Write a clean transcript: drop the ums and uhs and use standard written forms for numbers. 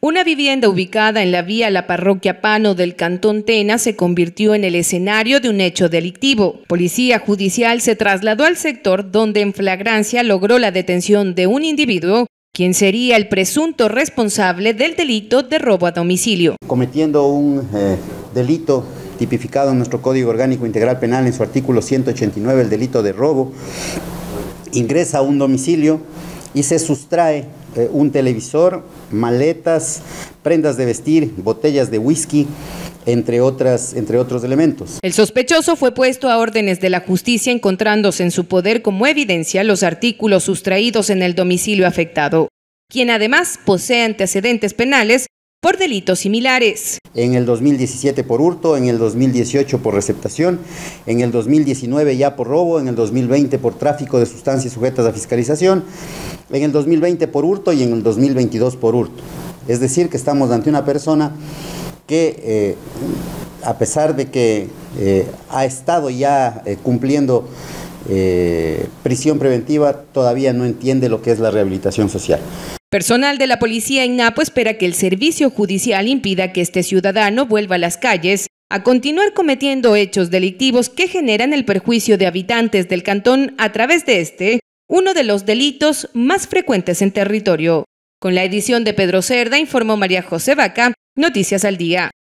Una vivienda ubicada en la vía La Parroquia Pano del Cantón Tena se convirtió en el escenario de un hecho delictivo. Policía Judicial se trasladó al sector donde en flagrancia logró la detención de un individuo, quien sería el presunto responsable del delito de robo a domicilio. Cometiendo un delito tipificado en nuestro Código Orgánico Integral Penal en su artículo 189, el delito de robo, ingresa a un domicilio y se sustrae un televisor, maletas, prendas de vestir, botellas de whisky, entre otros elementos. El sospechoso fue puesto a órdenes de la justicia, encontrándose en su poder como evidencia los artículos sustraídos en el domicilio afectado, quien además posee antecedentes penales por delitos similares. En el 2017 por hurto, en el 2018 por receptación, en el 2019 ya por robo, en el 2020 por tráfico de sustancias sujetas a fiscalización, en el 2020 por hurto y en el 2022 por hurto. Es decir, que estamos ante una persona que, a pesar de que ha estado ya cumpliendo prisión preventiva, todavía no entiende lo que es la rehabilitación social. Personal de la policía en Napo espera que el servicio judicial impida que este ciudadano vuelva a las calles a continuar cometiendo hechos delictivos que generan el perjuicio de habitantes del cantón a través de uno de los delitos más frecuentes en territorio. Con la edición de Pedro Cerda, informó María José Vaca, Noticias al Día.